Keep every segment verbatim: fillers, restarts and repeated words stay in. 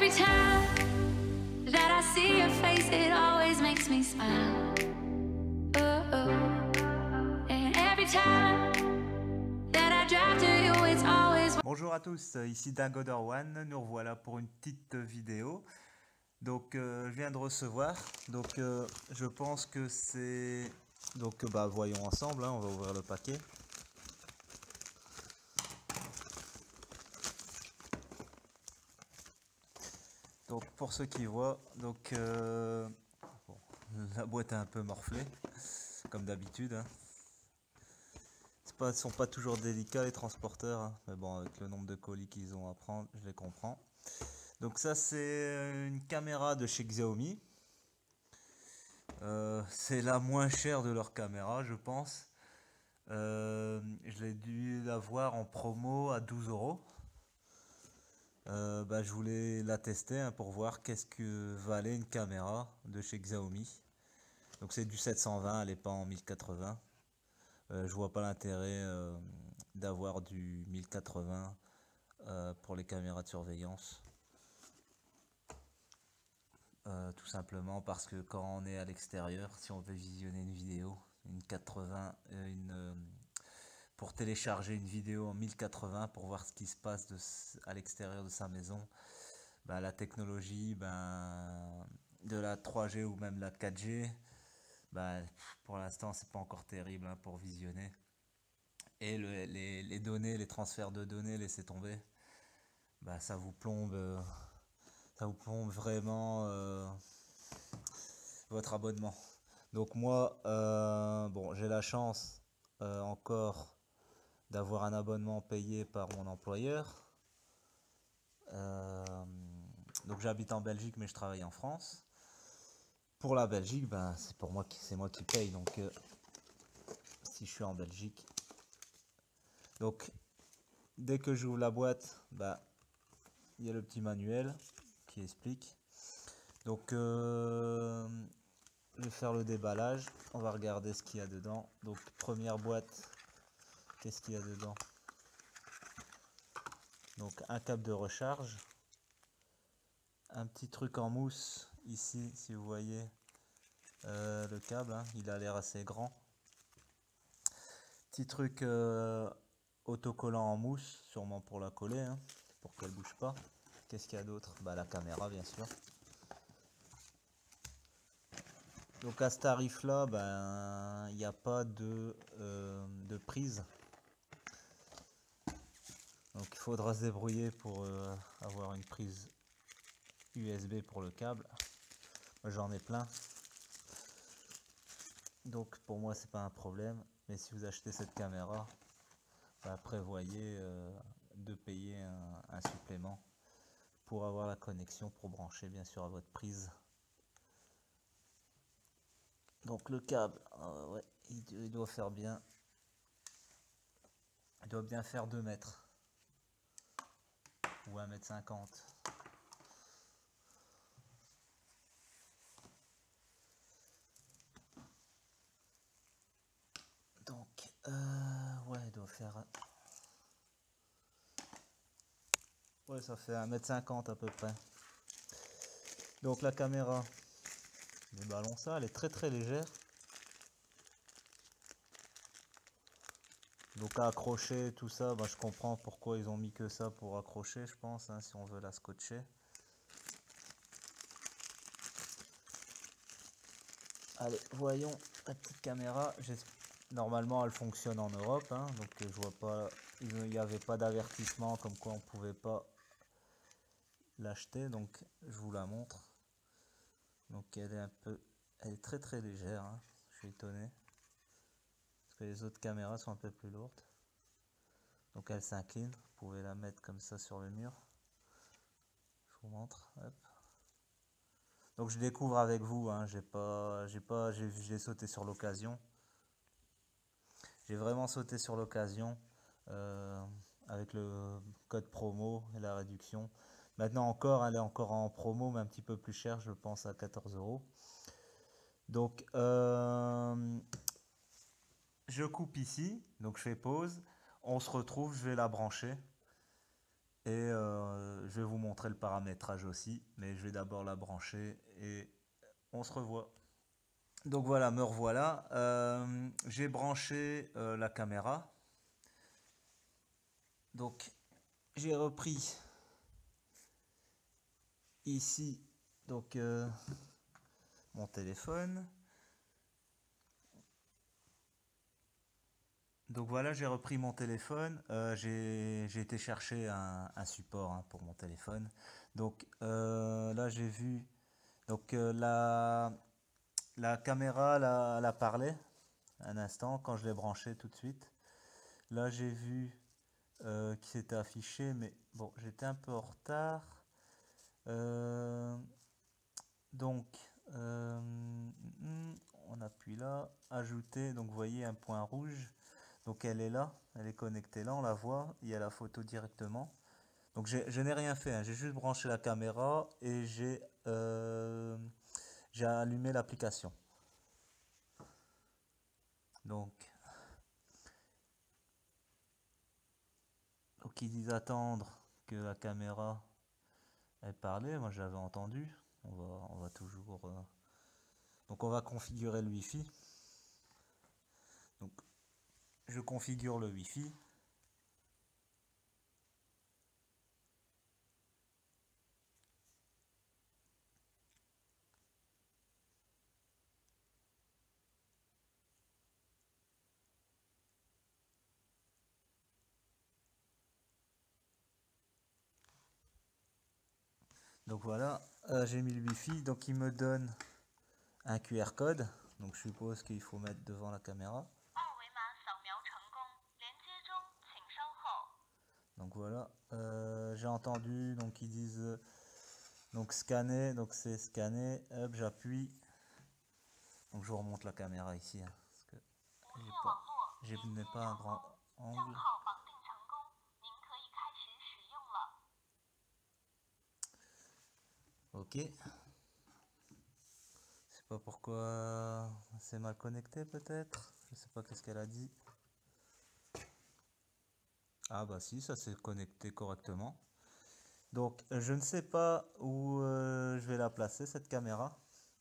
every time that I see your face, it always makes me smile. Oh, oh. And every time that I drive to you, it's always. Bonjour à tous, ici DingoderOne, nous revoilà pour une petite vidéo. Donc euh, je viens de recevoir, donc euh, je pense que c'est... Donc bah voyons ensemble, hein, on va ouvrir le paquet. Donc pour ceux qui voient, donc euh, bon, la boîte est un peu morflée, comme d'habitude. Hein. Ils ne sont pas toujours délicats les transporteurs, hein, mais bon avec le nombre de colis qu'ils ont à prendre, je les comprends. Donc ça c'est une caméra de chez Xiaomi. Euh, c'est la moins chère de leur caméra, je pense. Euh, je l'ai dû l'avoir en promo à douze euros. Euh, bah, je voulais la tester hein, pour voir qu'est-ce que valait une caméra de chez Xiaomi. Donc c'est du sept cent vingt, elle n'est pas en mille quatre-vingts. Euh, je vois pas l'intérêt euh, d'avoir du mille quatre-vingts euh, pour les caméras de surveillance. Euh, tout simplement parce que quand on est à l'extérieur, si on veut visionner une vidéo, une quatre-vingts, euh, une, euh, pour télécharger une vidéo en mille quatre-vingts pour voir ce qui se passe de, à l'extérieur de sa maison, ben, la technologie ben, de la trois G ou même la quatre G, ben, pour l'instant c'est pas encore terrible hein, pour visionner. Et le, les, les données, les transferts de données, laissez tomber, ben, ça vous plombe, euh, ça vous plombe vraiment euh, votre abonnement. Donc moi, euh, bon, j'ai la chance euh, encore d'avoir un abonnement payé par mon employeur. Euh, donc j'habite en Belgique, mais je travaille en France. Pour la Belgique, ben, c'est pour moi, c'est moi qui paye. Donc euh, si je suis en Belgique, donc dès que j'ouvre la boîte, ben, il y a le petit manuel qui explique. Donc euh, je vais faire le déballage. On va regarder ce qu'il y a dedans. Donc première boîte, qu'est-ce qu'il y a dedans? Donc un câble de recharge, un petit truc en mousse ici, si vous voyez euh, le câble, hein, il a l'air assez grand. Petit truc euh, autocollant en mousse, sûrement pour la coller, hein, pour qu'elle bouge pas. Qu'est-ce qu'il y a d'autre? Bah la caméra bien sûr. Donc à ce tarif là, ben il n'y a pas de, euh, de prise. Donc il faudra se débrouiller pour euh, avoir une prise U S B pour le câble. Moi j'en ai plein. Donc pour moi c'est pas un problème. Mais si vous achetez cette caméra, bah, prévoyez euh, de payer un, un supplément pour avoir la connexion pour brancher bien sûr à votre prise. Donc le câble, euh, ouais, il, il doit faire bien. Il doit bien faire deux mètres. Ou un mètre cinquante. Donc, euh, ouais, il doit faire... Ouais, ça fait un mètre cinquante à peu près. Donc la caméra, déballons ça, elle est très très légère. Donc à accrocher tout ça, bah, je comprends pourquoi ils ont mis que ça pour accrocher, je pense, hein, si on veut la scotcher. Allez, voyons la petite caméra. Normalement, elle fonctionne en Europe, hein, donc je vois pas, il n'y avait pas d'avertissement comme quoi on pouvait pas l'acheter, donc je vous la montre. Donc elle est un peu, elle est très très légère, hein, je suis étonné parce que les autres caméras sont un peu plus lourdes. Donc elle s'incline, vous pouvez la mettre comme ça sur le mur. Je vous montre. Hop. Donc je découvre avec vous, hein, j'ai pas, j'ai pas, j'ai sauté sur l'occasion. J'ai vraiment sauté sur l'occasion euh, avec le code promo et la réduction. Maintenant encore, elle est encore en promo, mais un petit peu plus cher, je pense à quatorze euros. Donc euh, je coupe ici, donc je fais pause. On se retrouve, je vais la brancher. Et euh, je vais vous montrer le paramétrage aussi, mais je vais d'abord la brancher et on se revoit. Donc voilà, me revoilà. Euh, j'ai branché euh, la caméra. Donc j'ai repris ici donc euh, mon téléphone. Donc voilà, j'ai repris mon téléphone. Euh, j'ai été chercher un, un support hein, pour mon téléphone. Donc euh, là j'ai vu donc euh, la, la caméra la, la parlait un instant quand je l'ai branché tout de suite. Là j'ai vu euh, qui s'était affiché, mais bon j'étais un peu en retard. Euh, donc euh, on appuie là, ajouter, donc vous voyez un point rouge. Donc elle est là, elle est connectée là, on la voit, il y a la photo directement. Donc je n'ai rien fait, hein, j'ai juste branché la caméra et j'ai euh, j'ai allumé l'application. Donc, donc ils disent attendre que la caméra ait parlé, moi j'avais entendu. On va, on va toujours... Euh... Donc on va configurer le Wi-Fi. Donc je configure le Wi-Fi. Donc voilà, euh, j'ai mis le Wi-Fi, donc il me donne un Q R code, donc je suppose qu'il faut mettre devant la caméra. Donc voilà, euh, j'ai entendu, donc ils disent euh, donc scanner, donc c'est scanner, hop j'appuie, donc je vous remonte la caméra ici, hein, parce que j'ai pas, j'ai pas un grand angle. Ok. Je sais pas pourquoi c'est mal connecté peut-être. Je sais pas qu'est-ce qu'elle a dit. Ah bah si, ça s'est connecté correctement. Donc je ne sais pas où euh, je vais la placer cette caméra.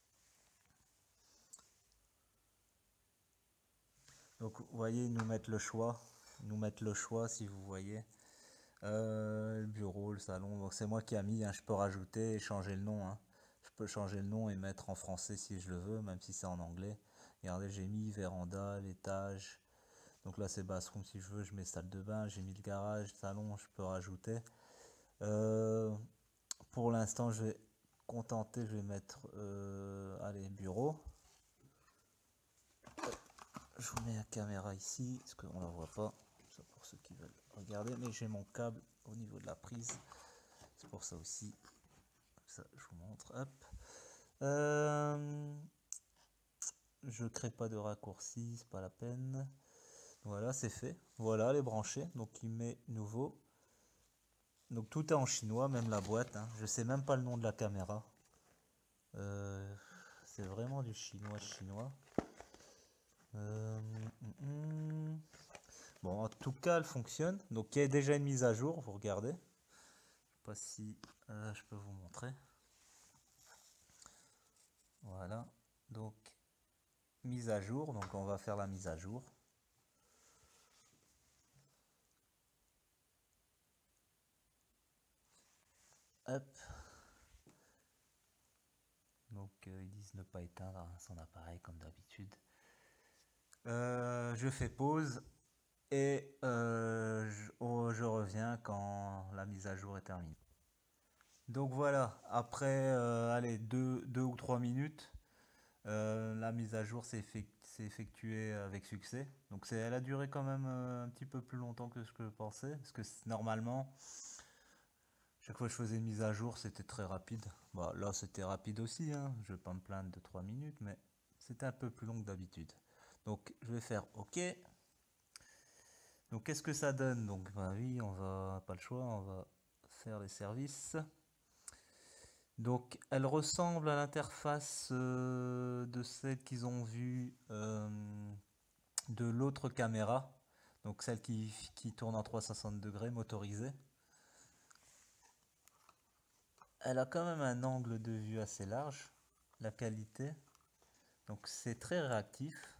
Donc vous voyez, ils nous mettent le choix. Ils nous mettent le choix si vous voyez. Euh, le bureau, le salon. Donc c'est moi qui a mis, hein. Je peux rajouter et changer le nom. Hein. Je peux changer le nom et mettre en français si je le veux, même si c'est en anglais. Regardez, j'ai mis véranda, l'étage. Donc là c'est bathroom si je veux, je mets salle de bain. J'ai mis le garage, salon, je peux rajouter. Euh, pour l'instant je vais contenter, je vais mettre euh, allez, bureau. Je vous mets la caméra ici, parce qu'on la voit pas. C'est pour ceux qui veulent regarder, mais j'ai mon câble au niveau de la prise. C'est pour ça aussi. Ça, je vous montre. Hop. Euh, je crée pas de raccourci, c'est pas la peine. Voilà, c'est fait. Voilà, les branchés. Donc il met nouveau. Donc tout est en chinois, même la boîte. Hein. Je sais même pas le nom de la caméra. Euh, c'est vraiment du chinois chinois. Euh, mm, mm. Bon, en tout cas, elle fonctionne. Donc il y a déjà une mise à jour. Vous regardez. Je sais pas si euh, je peux vous montrer. Voilà. Donc mise à jour. Donc on va faire la mise à jour. Hop. Donc euh, ils disent ne pas éteindre son appareil comme d'habitude. Euh, je fais pause et euh, je, oh, je reviens quand la mise à jour est terminée. Donc voilà, après euh, allez, deux, deux ou trois minutes, euh, la mise à jour s'est effect, effectuée avec succès. Donc elle a duré quand même euh, un petit peu plus longtemps que ce que je pensais, parce que normalement, chaque fois que je faisais une mise à jour, c'était très rapide. Bah, là, c'était rapide aussi, hein. Je ne vais pas me plaindre de trois minutes, mais c'était un peu plus long que d'habitude. Donc je vais faire OK. Donc qu'est-ce que ça donne? Donc bah oui, on va pas le choix, on va faire les services. Donc elle ressemble à l'interface euh, de celle qu'ils ont vue euh, de l'autre caméra. Donc celle qui, qui tourne en trois cent soixante degrés motorisée. elle a quand même un angle de vue assez large, la qualité. Donc c'est très réactif.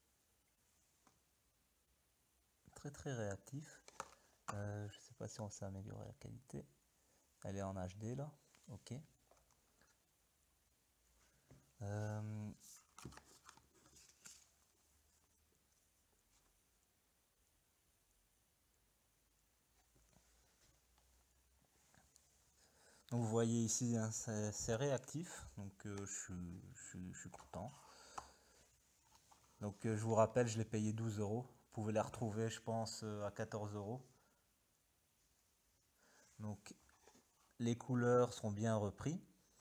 Très très réactif. Euh, je sais pas si on sait améliorer la qualité. Elle est en H D là. Ok. Euh, Donc vous voyez ici, hein, c'est réactif, donc euh, je, suis, je, suis, je suis content. Donc euh, je vous rappelle, je l'ai payé douze euros. Vous pouvez la retrouver, je pense, euh, à quatorze euros. Donc les couleurs sont bien repris.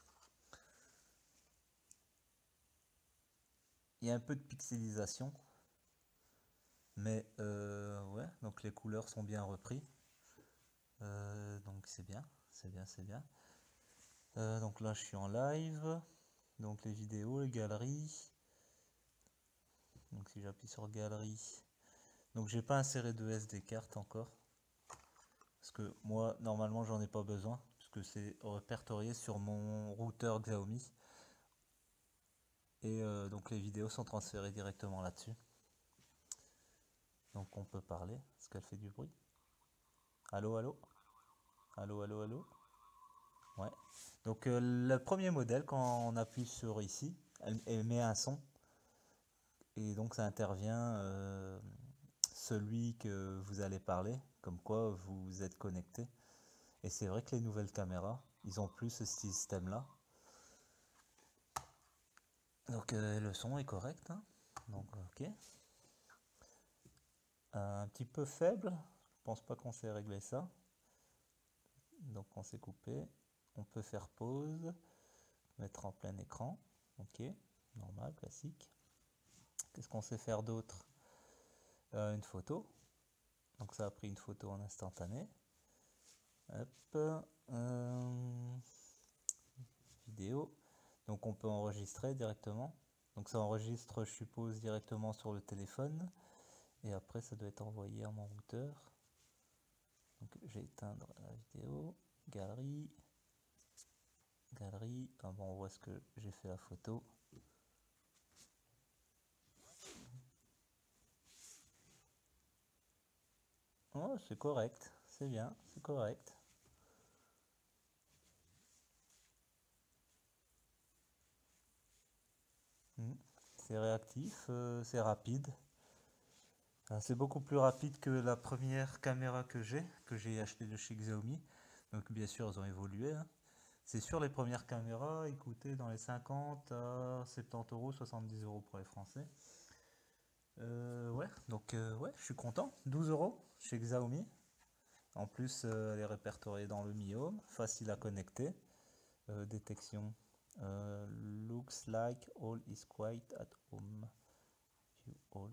Il y a un peu de pixelisation, mais euh, ouais, donc les couleurs sont bien repris. Euh, donc c'est bien, c'est bien, c'est bien. Euh, donc là je suis en live, donc les vidéos, les galeries. Donc si j'appuie sur galerie, donc j'ai pas inséré de S D carte encore, parce que moi normalement j'en ai pas besoin, puisque c'est répertorié sur mon routeur Xiaomi, et euh, donc les vidéos sont transférées directement là-dessus. Donc on peut parler, est-ce qu'elle fait du bruit? Allô, allô? Allô, allô, allô? Ouais. Donc euh, le premier modèle, quand on appuie sur ici, elle, elle met un son, et donc ça intervient euh, celui que vous allez parler, comme quoi vous êtes connecté. Et c'est vrai que les nouvelles caméras, ils ont plus ce système-là. Donc euh, le son est correct, hein. Donc ok. Euh, un petit peu faible, je pense pas qu'on sait régler ça. Donc on s'est coupé. On peut faire pause, mettre en plein écran. Ok, normal, classique. Qu'est-ce qu'on sait faire d'autre? euh, Une photo. Donc ça a pris une photo en instantané. Hop. Euh, vidéo. Donc on peut enregistrer directement. Donc ça enregistre, je suppose, directement sur le téléphone. Et après ça doit être envoyé à mon routeur. Donc j'ai éteindre la vidéo. Galerie. Galerie. Ah bon, on voit ce que j'ai fait la photo. Oh, c'est correct. C'est bien, c'est correct. Hmm. C'est réactif, euh, c'est rapide. Ah, c'est beaucoup plus rapide que la première caméra que j'ai, que j'ai acheté de chez Xiaomi. Donc bien sûr, elles ont évolué, hein. C'est sûr, les premières caméras, ils coûtaient dans les cinquante à soixante-dix euros, soixante-dix euros pour les Français. Euh, ouais, donc euh, ouais, je suis content. douze euros chez Xiaomi. En plus, euh, elle est répertoriée dans le Mi Home, facile à connecter. Euh, détection. Euh, looks like all is quiet at home. View all.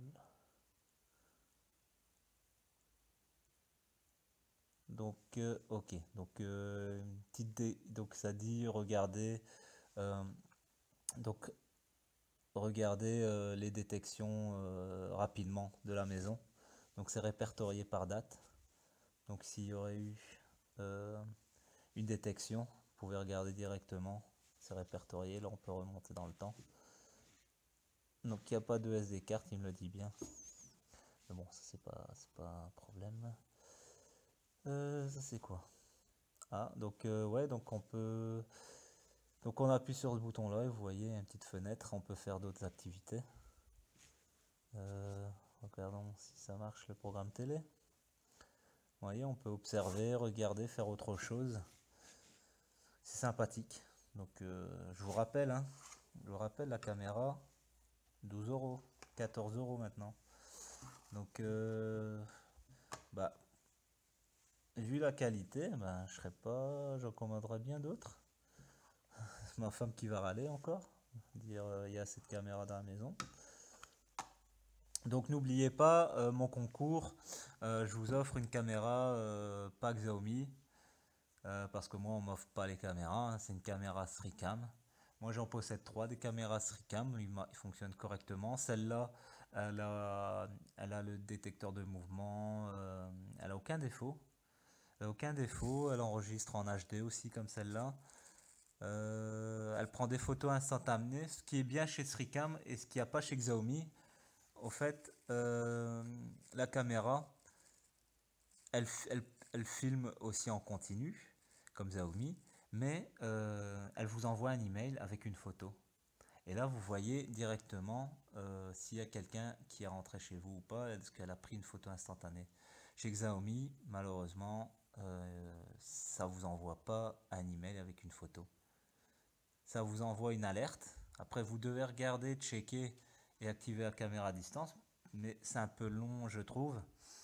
Donc, euh, ok. Donc, euh, une petite dé- donc, ça dit regardez. euh, donc, regardez euh, les détections euh, rapidement de la maison. Donc, c'est répertorié par date. Donc, s'il y aurait eu euh, une détection, vous pouvez regarder directement. C'est répertorié. Là, on peut remonter dans le temps. Donc, il n'y a pas de S D carte, il me le dit bien. Mais bon, ça, c'est pas, c'est pas un problème. Euh, ça, c'est quoi? Ah, donc, euh, ouais, donc on peut. Donc, on appuie sur ce bouton-là et vous voyez une petite fenêtre. On peut faire d'autres activités. Euh, regardons si ça marche le programme télé. Vous voyez, on peut observer, regarder, faire autre chose. C'est sympathique. Donc, euh, je vous rappelle, hein, je vous rappelle la caméra, douze euros, quatorze euros maintenant. Donc, euh, bah, vu la qualité, bah, je serais pas, j'en commanderais bien d'autres. Ma femme qui va râler encore, dire euh, il y a cette caméra dans la maison. Donc n'oubliez pas euh, mon concours, euh, je vous offre une caméra euh, pas Xiaomi, euh, parce que moi on m'offre pas les caméras, hein, c'est une caméra Sricam. Moi j'en possède trois des caméras Sricam, ils, ils fonctionnent correctement. Celle-là, elle a, elle a le détecteur de mouvement, euh, elle a aucun défaut. Elle a aucun défaut, elle enregistre en H D aussi comme celle-là. Euh, elle prend des photos instantanées. Ce qui est bien chez SriCam et ce qu'il n'y a pas chez Xiaomi, au fait, euh, la caméra, elle, elle, elle filme aussi en continu, comme Xiaomi, mais euh, elle vous envoie un email avec une photo. Et là, vous voyez directement euh, s'il y a quelqu'un qui est rentré chez vous ou pas, est-ce qu'elle a pris une photo instantanée. Chez Xiaomi, malheureusement, euh, ça vous envoie pas un email avec une photo. Ça vous envoie une alerte. Après, vous devez regarder, checker et activer la caméra à distance, mais c'est un peu long, je trouve.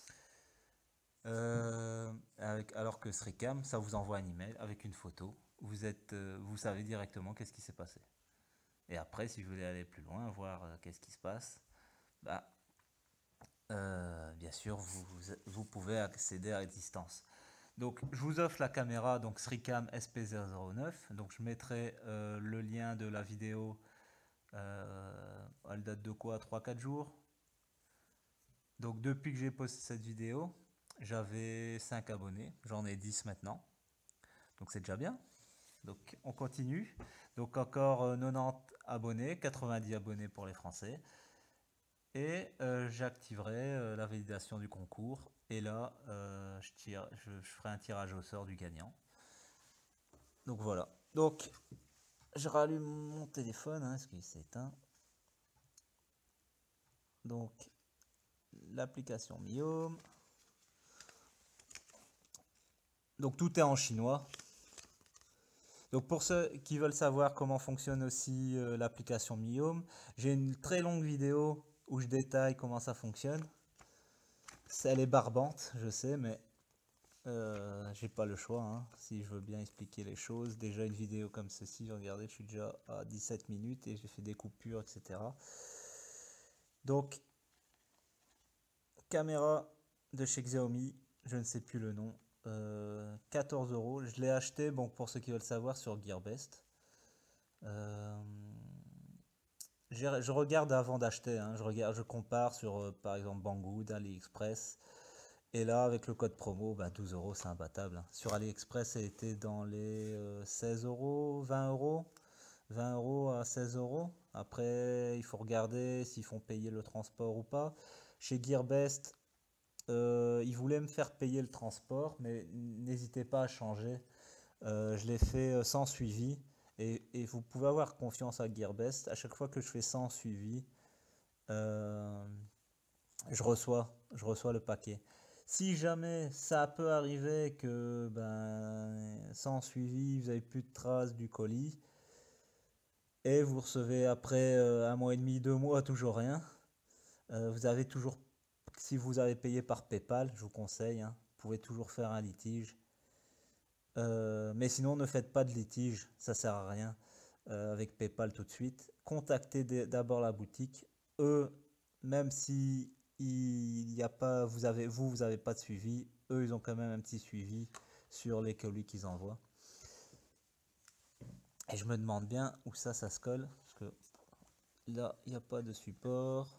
Euh, avec, alors que SriCam, ça vous envoie un email avec une photo. Vous êtes, euh, vous savez directement qu'est-ce qui s'est passé. Et après, si vous voulez aller plus loin, voir euh, qu'est-ce qui se passe, bah, euh, bien sûr, vous, vous, vous pouvez accéder à distance. Donc, je vous offre la caméra, donc SriCam S P zéro zéro neuf. Donc, je mettrai euh, le lien de la vidéo. Euh, elle date de quoi? trois quatre jours. Donc, depuis que j'ai posté cette vidéo, j'avais cinq abonnés. J'en ai dix maintenant. Donc, c'est déjà bien. Donc, on continue. Donc, encore euh, quatre-vingt-dix abonnés, quatre-vingt-dix abonnés pour les Français. Et euh, j'activerai euh, la validation du concours. Et là, euh, je, tire, je, je ferai un tirage au sort du gagnant. Donc, voilà. Donc, je rallume mon téléphone, hein, parce qu'il s'est éteint. Donc, l'application Mi Home. Donc, tout est en chinois. Donc pour ceux qui veulent savoir comment fonctionne aussi euh, l'application Mi Home, j'ai une très longue vidéo où je détaille comment ça fonctionne. Elle est barbante, je sais, mais euh, j'ai pas le choix, hein, si je veux bien expliquer les choses. Déjà une vidéo comme ceci, regardez, je suis déjà à dix-sept minutes et j'ai fait des coupures, et cetera. Donc, caméra de chez Xiaomi, je ne sais plus le nom. Euh, quatorze euros, je l'ai acheté, bon, pour ceux qui veulent savoir, sur Gearbest. Euh, je regarde avant d'acheter, hein, je regarde, je compare sur euh, par exemple Banggood, AliExpress, et là avec le code promo, bah, douze euros, c'est imbattable, hein. Sur AliExpress, ça a été dans les euh, seize euros, vingt euros, vingt euros à seize euros. Après, il faut regarder s'ils font payer le transport ou pas. Chez Gearbest, Euh, ils voulaient me faire payer le transport, mais n'hésitez pas à changer. Euh, je l'ai fait sans suivi et, et vous pouvez avoir confiance à Gearbest. À chaque fois que je fais sans suivi, euh, je reçois, je reçois le paquet. Si jamais ça peut arriver que ben, sans suivi, vous n'avez plus de traces du colis et vous recevez après euh, un mois et demi, deux mois, toujours rien, euh, vous avez toujours. Si vous avez payé par PayPal, je vous conseille, hein, vous pouvez toujours faire un litige. Euh, mais sinon, ne faites pas de litige, ça sert à rien euh, avec PayPal tout de suite. Contactez d'abord la boutique. Eux, même si il y a pas, vous avez, vous, vous avez pas de suivi, eux, ils ont quand même un petit suivi sur les colis qu'ils envoient. Et je me demande bien où ça, ça se colle, parce que là, il n'y a pas de support.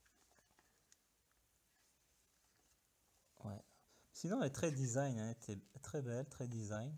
Ouais. Sinon, elle est très design, hein, elle est très belle, très design.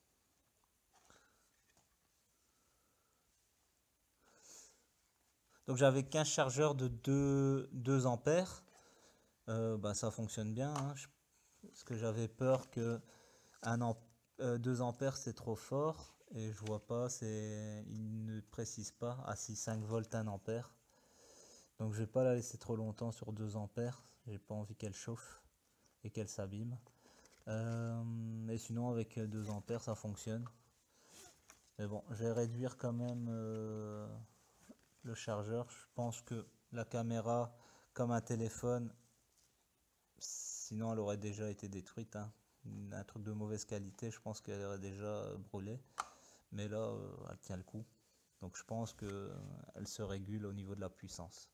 Donc j'avais quinze chargeurs de deux ampères. Euh, bah, ça fonctionne bien, hein. Je, parce que j'avais peur que un amp, euh, deux ampères c'est trop fort. Et je vois pas, c'est, il ne précise pas. Ah si, cinq volts, un ampère. Donc je vais pas la laisser trop longtemps sur deux ampères. J'ai pas envie qu'elle chauffe et qu'elle s'abîme. Euh, et sinon avec deux ampères ça fonctionne. Mais bon, je vais réduire quand même euh, le chargeur. Je pense que la caméra, comme un téléphone, sinon elle aurait déjà été détruite, hein. Un truc de mauvaise qualité, je pense qu'elle aurait déjà brûlé. Mais là, euh, elle tient le coup. Donc je pense qu'elle se régule au niveau de la puissance.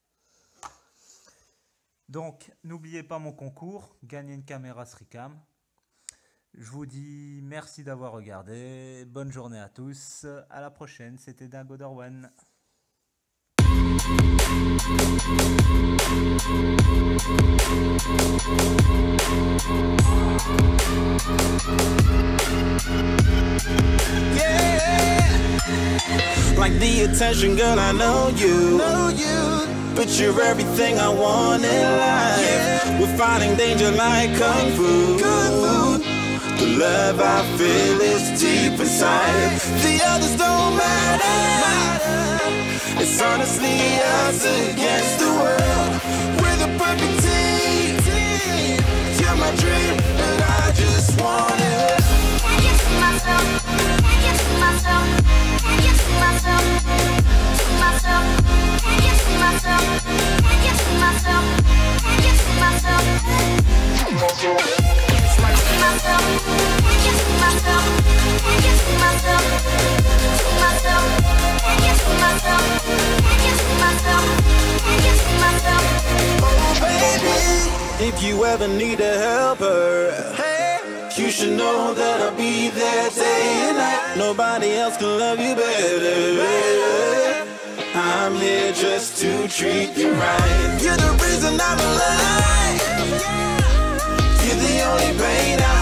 Donc, n'oubliez pas mon concours, gagner une caméra SriCam. Je vous dis merci d'avoir regardé, bonne journée à tous, à la prochaine, c'était Dingo Darwan. Yeah. like the attention, girl, I know you. But you're everything I want in life. We're fighting danger like Kung Fu. The love I feel is deep inside. The others don't matter. It's honestly us against the world. We're the perfect team. You're my dream, and I just want it. Can't get to myself, can't get to myself, can't get to myself, to myself, can't get to myself, can't get to myself, can't get to myself, to myself, can't get to myself, can't get to myself, to myself, can't get to myself, can't get to myself, can't get to myself. Oh baby, if you ever need a helper, you should know that I'll be there day and night. Nobody else can love you better. I'm here just to treat you right. You're the reason I'm alive. You're the only pain I